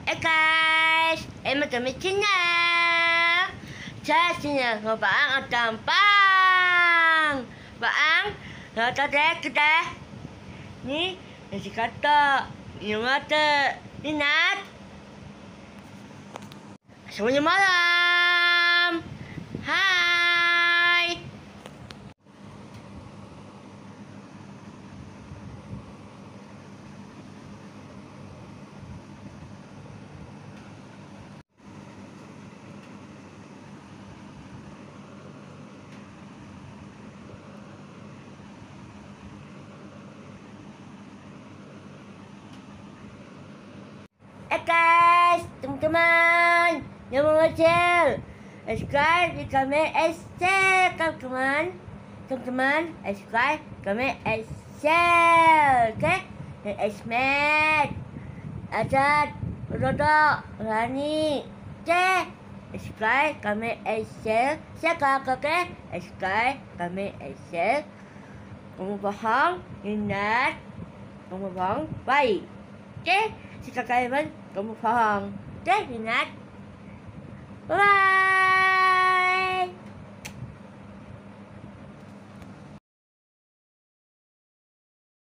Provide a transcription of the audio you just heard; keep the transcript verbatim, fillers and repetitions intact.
Eh guys, Aiman kami channel. Saya channel của bạn ở Tầm Bang. Bạn ở ta đây kita. Ni nasi katok, ini mata, ini nat. Semuanya malam. Hai. Eh guys, teman-teman, yang mengecil, subscribe di kami share, teman-teman, teman-teman, subscribe kami share, okay? Esmet, Azad, Rodok, Rani, okay? Subscribe kami share, share kau, okay? Subscribe kami share. Kamu faham? Ingat, kamu faham? Baik, okay? Si kakak Aiman, kamu faham. Okay, ingat. Bye-bye.